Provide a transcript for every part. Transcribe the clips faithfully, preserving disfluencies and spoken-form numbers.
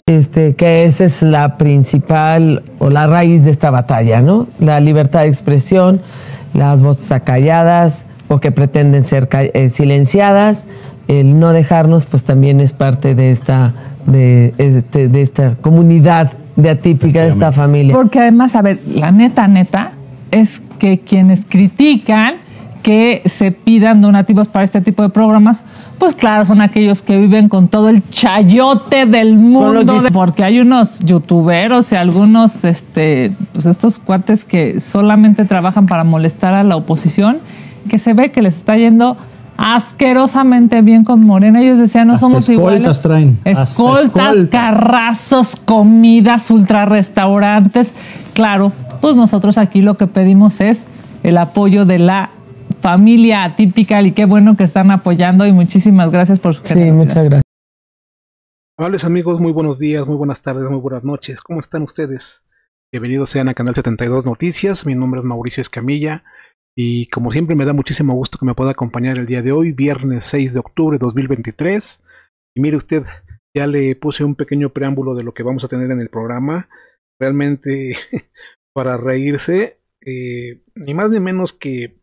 Este, que esa es la principal o la raíz de esta batalla, ¿no? La libertad de expresión, las voces acalladas o que pretenden ser eh, silenciadas, el no dejarnos, pues también es parte de esta, de, este, de esta comunidad de Atípica, de esta familia. Porque además, a ver, la neta, neta, es que quienes critican que se pidan donativos para este tipo de programas, pues claro, son aquellos que viven con todo el chayote del mundo, de, porque hay unos youtuberos y algunos, este, pues estos cuates que solamente trabajan para molestar a la oposición, que se ve que les está yendo asquerosamente bien con Morena. Ellos decían, no hasta somos escoltas iguales. Traen. Escoltas, escolta. Carrazos, comidas, ultra restaurantes. Claro, pues nosotros aquí lo que pedimos es el apoyo de la familia Atípica, y qué bueno que están apoyando, y muchísimas gracias por su generosidad. Sí, muchas gracias. Amables amigos, muy buenos días, muy buenas tardes, muy buenas noches. ¿Cómo están ustedes? Bienvenidos sean a Canal setenta y dos Noticias. Mi nombre es Mauricio Escamilla y como siempre me da muchísimo gusto que me pueda acompañar el día de hoy, viernes seis de octubre de dos mil veintitrés. Y mire usted, ya le puse un pequeño preámbulo de lo que vamos a tener en el programa. Realmente para reírse, eh, ni más ni menos que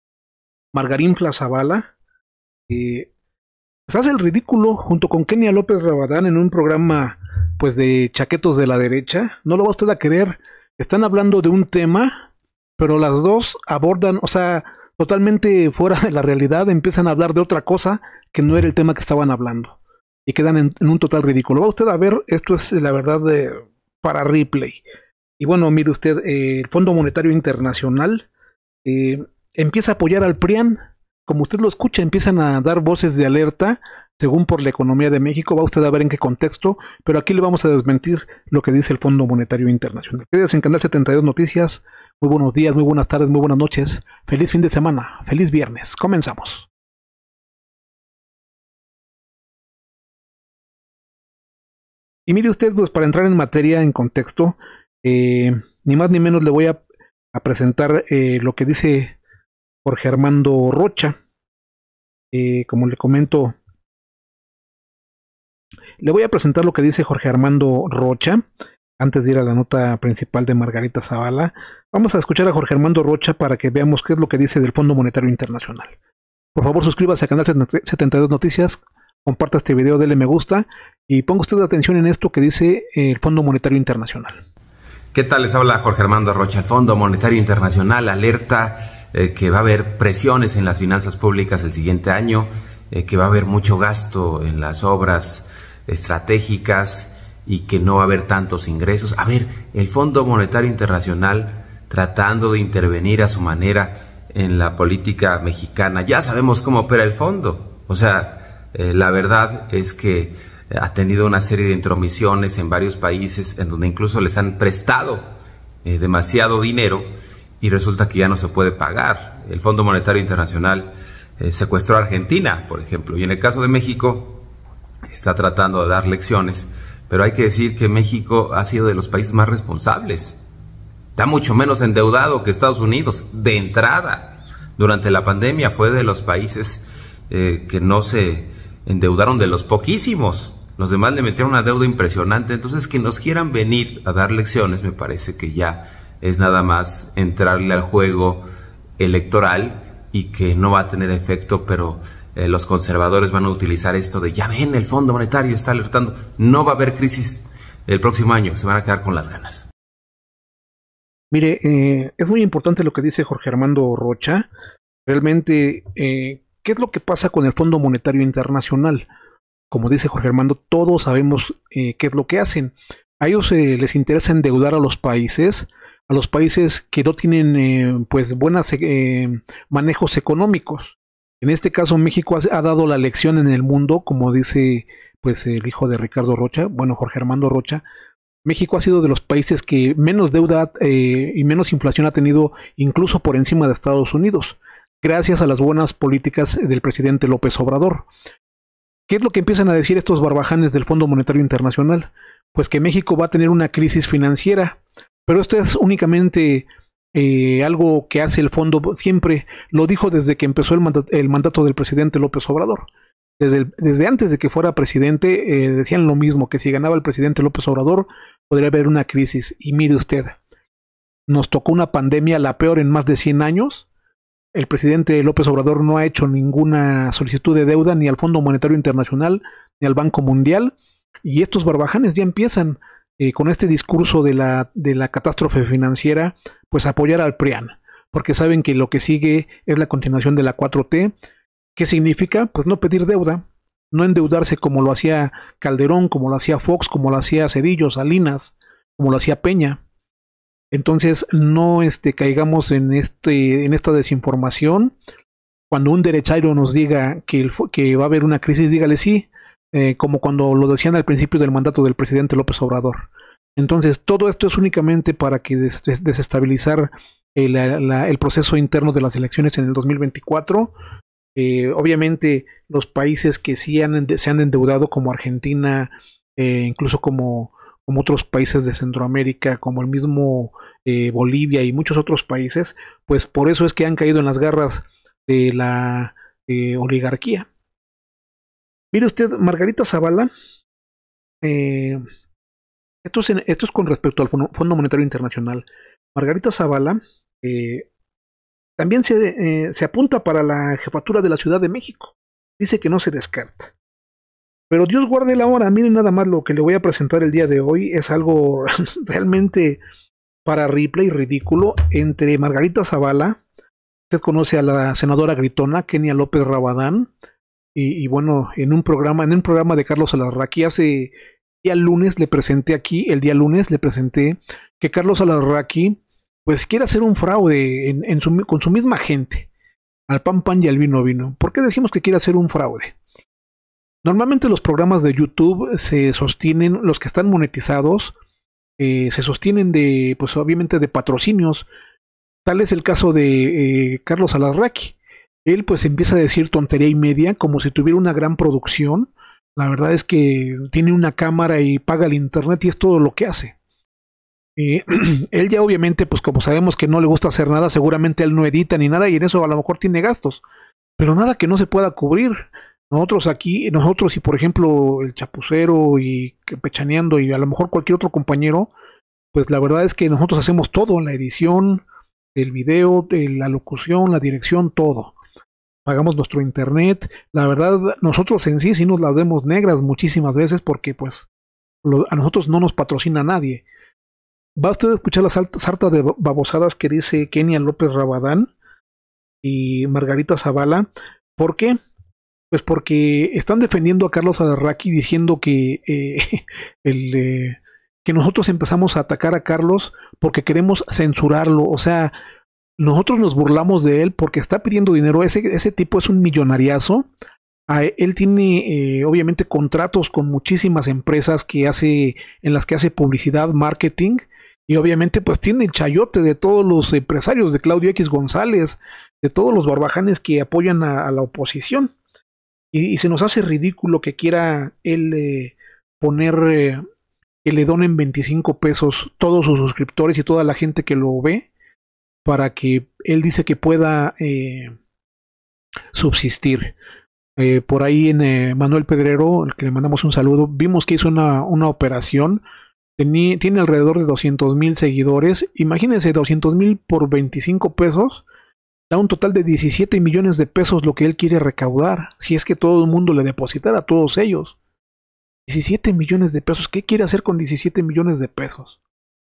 Margarín Zavala eh, pues hace el ridículo junto con Kenia López Rabadán en un programa pues de chaquetos de la derecha. No lo va usted a creer, están hablando de un tema, pero las dos abordan, o sea, totalmente fuera de la realidad, empiezan a hablar de otra cosa que no era el tema que estaban hablando y quedan en, en un total ridículo. Va usted a ver, esto es la verdad de, para replay. Y bueno, mire usted, eh, el Fondo Monetario Internacional eh, empieza a apoyar al P R I A N, como usted lo escucha, empiezan a dar voces de alerta, según por la economía de México. Va usted a ver en qué contexto, pero aquí le vamos a desmentir lo que dice el Fondo Monetario Internacional. Quédese en Canal setenta y dos Noticias. Muy buenos días, muy buenas tardes, muy buenas noches. Feliz fin de semana, feliz viernes. Comenzamos. Y mire usted, pues para entrar en materia, en contexto, eh, ni más ni menos le voy a, a presentar eh, lo que dice Jorge Armando Rocha. Eh, como le comento, le voy a presentar lo que dice Jorge Armando Rocha. Antes de ir a la nota principal de Margarita Zavala, vamos a escuchar a Jorge Armando Rocha para que veamos qué es lo que dice del Fondo Monetario Internacional. Por favor, suscríbase a Canal setenta y dos Noticias, comparta este video, dele me gusta y ponga usted atención en esto que dice el Fondo Monetario Internacional. ¿Qué tal? Les habla Jorge Armando Rocha. El Fondo Monetario Internacional alerta eh, que va a haber presiones en las finanzas públicas el siguiente año, eh, que va a haber mucho gasto en las obras estratégicas y que no va a haber tantos ingresos. A ver, el Fondo Monetario Internacional tratando de intervenir a su manera en la política mexicana. Ya sabemos cómo opera el fondo. O sea, eh, la verdad es que ha tenido una serie de intromisiones en varios países en donde incluso les han prestado eh, demasiado dinero y resulta que ya no se puede pagar. El Fondo Monetario Internacional eh, secuestró a Argentina, por ejemplo, y en el caso de México está tratando de dar lecciones, pero hay que decir que México ha sido de los países más responsables. Está mucho menos endeudado que Estados Unidos de entrada. Durante la pandemia fue de los países eh, que no se endeudaron, de los poquísimos. Los demás le metieron una deuda impresionante. Entonces, que nos quieran venir a dar lecciones, me parece que ya es nada más entrarle al juego electoral y que no va a tener efecto, pero eh, los conservadores van a utilizar esto de, ya ven, el Fondo Monetario está alertando. No va a haber crisis el próximo año, se van a quedar con las ganas. Mire, eh, es muy importante lo que dice Jorge Armando Rocha. Realmente, eh, ¿qué es lo que pasa con el Fondo Monetario Internacional? Como dice Jorge Armando, todos sabemos eh, qué es lo que hacen. A ellos eh, les interesa endeudar a los países, a los países que no tienen eh, pues buenos eh, manejos económicos. En este caso, México ha, ha dado la lección en el mundo, como dice pues el hijo de Ricardo Rocha, bueno, Jorge Armando Rocha. México ha sido de los países que menos deuda eh, y menos inflación ha tenido, incluso por encima de Estados Unidos, gracias a las buenas políticas del presidente López Obrador. ¿Qué es lo que empiezan a decir estos barbajanes del Fondo Monetario Internacional? Pues que México va a tener una crisis financiera, pero esto es únicamente eh, algo que hace el fondo, siempre lo dijo desde que empezó el mandato, el mandato del presidente López Obrador. Desde, el, desde antes de que fuera presidente eh, decían lo mismo, que si ganaba el presidente López Obrador podría haber una crisis. Y mire usted, nos tocó una pandemia, la peor en más de cien años. El presidente López Obrador no ha hecho ninguna solicitud de deuda ni al Fondo Monetario Internacional ni al Banco Mundial. Y estos barbajanes ya empiezan eh, con este discurso de la, de la catástrofe financiera, pues a apoyar al PRIAN, porque saben que lo que sigue es la continuación de la cuatro T. ¿Qué significa? Pues no pedir deuda, no endeudarse como lo hacía Calderón, como lo hacía Fox, como lo hacía Cedillo, Salinas, como lo hacía Peña. Entonces no este, caigamos en, este, en esta desinformación. Cuando un derechairo nos diga que, el, que va a haber una crisis, dígale sí, eh, como cuando lo decían al principio del mandato del presidente López Obrador. Entonces todo esto es únicamente para que des, des, desestabilizar el, la, el proceso interno de las elecciones en el dos mil veinticuatro. Eh, obviamente los países que sí han, se han endeudado, como Argentina, eh, incluso como, como otros países de Centroamérica, como el mismo eh, Bolivia y muchos otros países, pues por eso es que han caído en las garras de la eh, oligarquía. Mire usted, Margarita Zavala, eh, esto, es en, esto es con respecto al Fondo Monetario Internacional. Margarita Zavala eh, también se, eh, se apunta para la jefatura de la Ciudad de México. Dice que no se descarta. Pero Dios guarde la hora. Miren nada más lo que le voy a presentar el día de hoy. Es algo realmente para replay ridículo entre Margarita Zavala. Usted conoce a la senadora gritona Kenia López Rabadán. Y, y bueno, en un programa, en un programa de Carlos Alarraqui, hace día lunes le presenté aquí, el día lunes le presenté que Carlos Alarraqui pues quiere hacer un fraude en, en su, con su misma gente, al pan pan y al vino vino. ¿Por qué decimos que quiere hacer un fraude? Normalmente los programas de YouTube se sostienen, los que están monetizados, eh, se sostienen de, pues obviamente de patrocinios. Tal es el caso de eh, Carlos Alarraqui. Él pues empieza a decir tontería y media como si tuviera una gran producción. La verdad es que tiene una cámara y paga el internet y es todo lo que hace. Eh, él ya obviamente, pues como sabemos que no le gusta hacer nada, seguramente él no edita ni nada y en eso a lo mejor tiene gastos. Pero nada que no se pueda cubrir. Nosotros aquí, nosotros y por ejemplo el Chapucero y Pechaneando y a lo mejor cualquier otro compañero, pues la verdad es que nosotros hacemos todo, la edición, el video, la locución, la dirección, todo. Pagamos nuestro internet. La verdad, nosotros en sí sí nos las vemos negras muchísimas veces porque pues lo, a nosotros no nos patrocina nadie. Va usted a escuchar la sarta de babosadas que dice Kenia López Rabadán y Margarita Zavala. ¿Por qué? Pues porque están defendiendo a Carlos Alarraqui diciendo que, eh, el, eh, que nosotros empezamos a atacar a Carlos porque queremos censurarlo. O sea, nosotros nos burlamos de él porque está pidiendo dinero. Ese, ese tipo es un millonariazo. A él tiene eh, obviamente contratos con muchísimas empresas que hace, en las que hace publicidad, marketing. Y obviamente pues tiene el chayote de todos los empresarios, de Claudio X González, de todos los barbajanes que apoyan a, a la oposición. Y, y se nos hace ridículo que quiera él eh, poner, eh, que le donen veinticinco pesos todos sus suscriptores y toda la gente que lo ve, para que él dice que pueda eh, subsistir. Eh, por ahí en eh, Manuel Pedrero, al que le mandamos un saludo, vimos que hizo una, una operación. Tení, tiene alrededor de doscientos mil seguidores. Imagínense, doscientos mil por veinticinco pesos. Da un total de diecisiete millones de pesos lo que él quiere recaudar. Si es que todo el mundo le depositara a todos ellos. diecisiete millones de pesos. ¿Qué quiere hacer con diecisiete millones de pesos?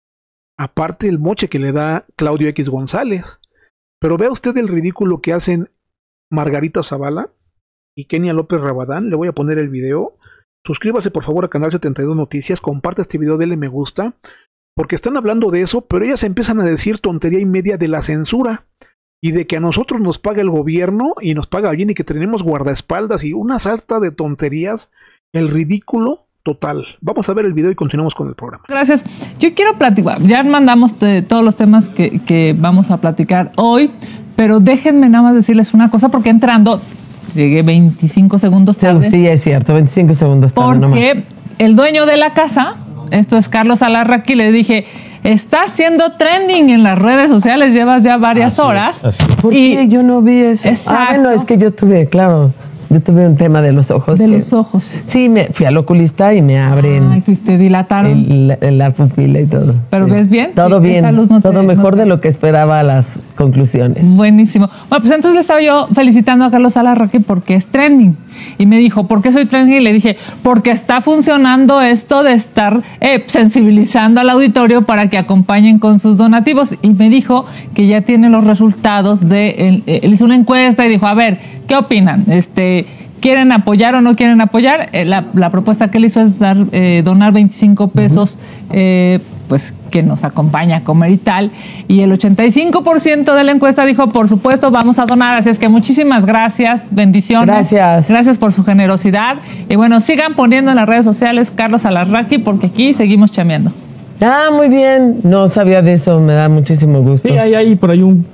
Aparte el moche que le da Claudio X González. Pero vea usted el ridículo que hacen Margarita Zavala y Kenia López Rabadán. Le voy a poner el video. Suscríbase por favor a Canal setenta y dos Noticias. Comparte este video, denle me gusta. Porque están hablando de eso, pero ellas empiezan a decir tontería y media de la censura. Y de que a nosotros nos paga el gobierno y nos paga bien y que tenemos guardaespaldas y una sarta de tonterías. El ridículo total. Vamos a ver el video y continuamos con el programa. Gracias. Yo quiero platicar, ya mandamos de todos los temas que, que vamos a platicar hoy, pero déjenme nada más decirles una cosa, porque entrando, llegué veinticinco segundos tarde. Sí, sí, es cierto, veinticinco segundos tarde. Porque nomás. El dueño de la casa, esto es Carlos Alarraqui, le dije, está haciendo trending en las redes sociales, llevas ya varias así horas. Es, así es. ¿Por y qué yo no vi eso? Exacto. Ah, bueno, es que yo tuve, claro. Yo tuve un tema de los ojos. De que, los ojos. Sí, me fui al oculista y me abren. Ay, te dilataron. El, la, la pupila y todo. ¿Pero sí. ves bien? Todo Sí, bien. esa luz no todo te, mejor no te... de lo que esperaba las conclusiones. Buenísimo. Bueno, pues entonces le estaba yo felicitando a Carlos Alarraqui porque es trending. Y me dijo, ¿por qué soy trending? Y le dije, porque está funcionando esto de estar eh, sensibilizando al auditorio para que acompañen con sus donativos. Y me dijo que ya tiene los resultados de... Él, él hizo una encuesta y dijo, a ver, ¿qué opinan? Este... ¿Quieren apoyar o no quieren apoyar? Eh, la, la propuesta que él hizo es dar, eh, donar veinticinco pesos, eh, pues que nos acompaña a comer y tal. Y el ochenta y cinco por ciento de la encuesta dijo, por supuesto, vamos a donar. Así es que muchísimas gracias, bendiciones. Gracias. Gracias por su generosidad. Y bueno, sigan poniendo en las redes sociales Carlos Alarraqui porque aquí seguimos chameando. Ah, muy bien. No sabía de eso, me da muchísimo gusto. Sí, hay, hay por ahí un,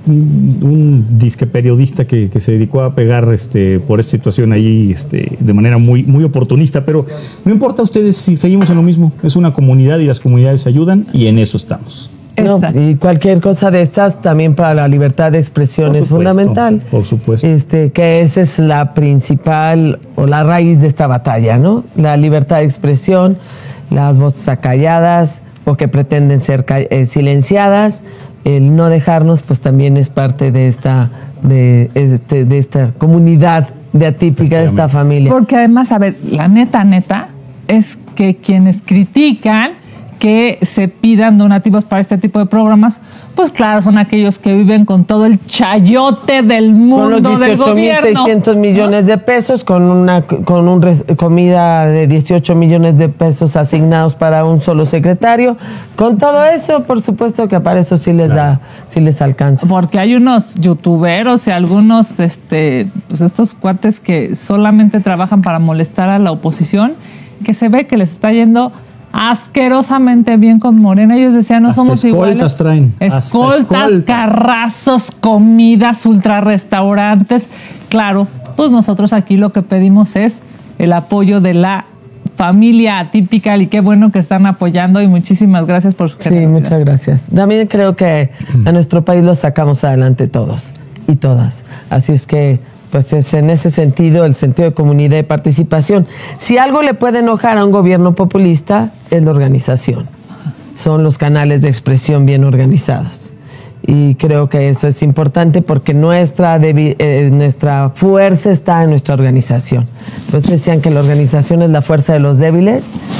un disque periodista que, que se dedicó a pegar este, por esta situación ahí este, de manera muy, muy oportunista, pero no importa ustedes si seguimos en lo mismo. Es una comunidad y las comunidades se ayudan y en eso estamos. No, y cualquier cosa de estas también para la libertad de expresión Por es supuesto, fundamental. Por supuesto. Este, que esa es la principal o la raíz de esta batalla, ¿no? La libertad de expresión, las voces acalladas o que pretenden ser eh, silenciadas, el no dejarnos, pues también es parte de esta, de, este, de esta comunidad de atípica, de esta familia. Porque además, a ver, la neta, neta, es que quienes critican que se pidan donativos para este tipo de programas, pues claro, son aquellos que viven con todo el chayote del mundo, con los del dieciocho mil gobierno. seiscientos millones ¿no? de pesos, con una con un res, comida de dieciocho millones de pesos asignados para un solo secretario. Con todo eso, por supuesto que para eso sí les claro. da, sí les alcanza. Porque hay unos youtuberos y algunos, este, pues estos cuates que solamente trabajan para molestar a la oposición, que se ve que les está yendo asquerosamente bien con Morena. Ellos decían, no hasta somos escoltas iguales. Traen. Escoltas, escolta. Carrazos, comidas, ultra restaurantes. Claro, pues nosotros aquí lo que pedimos es el apoyo de la familia atípica y qué bueno que están apoyando y muchísimas gracias por su generosidad. Sí, muchas gracias. También creo que a nuestro país lo sacamos adelante todos y todas. Así es que pues es en ese sentido, el sentido de comunidad y participación. Si algo le puede enojar a un gobierno populista, es la organización. Son los canales de expresión bien organizados. Y creo que eso es importante porque nuestra, eh, nuestra fuerza está en nuestra organización. Entonces decían que la organización es la fuerza de los débiles.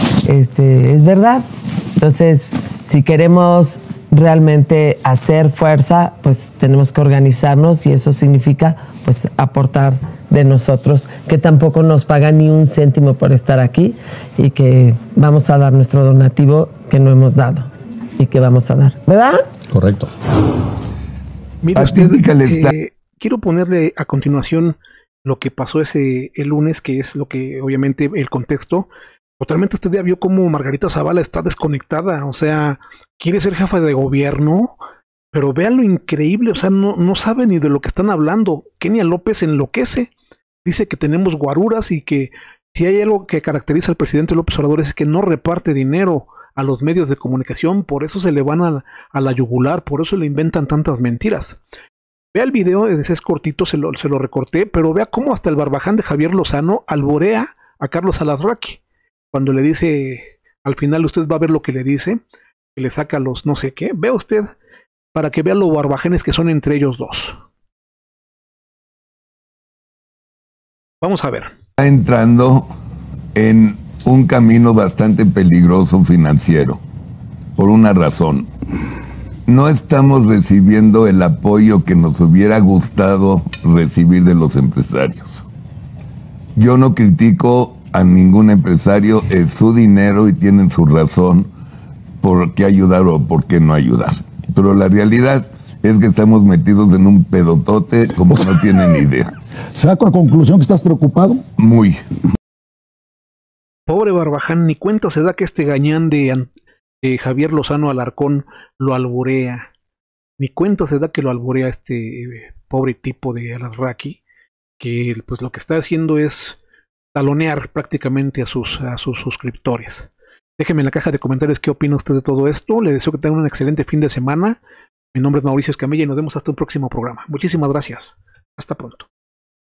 Este, es verdad. Entonces, si queremos realmente hacer fuerza, pues tenemos que organizarnos y eso significa pues aportar de nosotros, que tampoco nos pagan ni un céntimo por estar aquí y que vamos a dar nuestro donativo que no hemos dado y que vamos a dar, ¿verdad? Correcto. Mira usted, eh, quiero ponerle a continuación lo que pasó ese el lunes, que es lo que obviamente el contexto. Totalmente usted ya vio cómo Margarita Zavala está desconectada, o sea, quiere ser jefa de gobierno, pero vean lo increíble, o sea, no, no sabe ni de lo que están hablando. Kenia López enloquece, dice que tenemos guaruras y que si hay algo que caracteriza al presidente López Obrador es que no reparte dinero a los medios de comunicación, por eso se le van a, a la yugular, por eso le inventan tantas mentiras. Vea el video, es cortito, se lo, se lo recorté, pero vea cómo hasta el barbaján de Javier Lozano alborea a Carlos Alarraqui. Cuando le dice, al final usted va a ver lo que le dice, que le saca los no sé qué, vea usted, para que vea los barbajanes que son entre ellos dos. Vamos a ver. Está entrando en un camino bastante peligroso financiero, por una razón. No estamos recibiendo el apoyo que nos hubiera gustado recibir de los empresarios. Yo no critico a ningún empresario, es su dinero y tienen su razón por qué ayudar o por qué no ayudar. Pero la realidad es que estamos metidos en un pedotote como no tienen ni idea. ¿Saco a conclusión que estás preocupado? Muy. Pobre barbaján, ni cuenta se da que este gañán de, de Javier Lozano Alarcón lo alborea. Ni cuenta se da que lo alborea este eh, pobre tipo de Alarraqui, que pues lo que está haciendo es talonear prácticamente a sus, a sus suscriptores. Déjenme en la caja de comentarios qué opina usted de todo esto. Les deseo que tengan un excelente fin de semana. Mi nombre es Mauricio Escamilla y nos vemos hasta un próximo programa. Muchísimas gracias. Hasta pronto.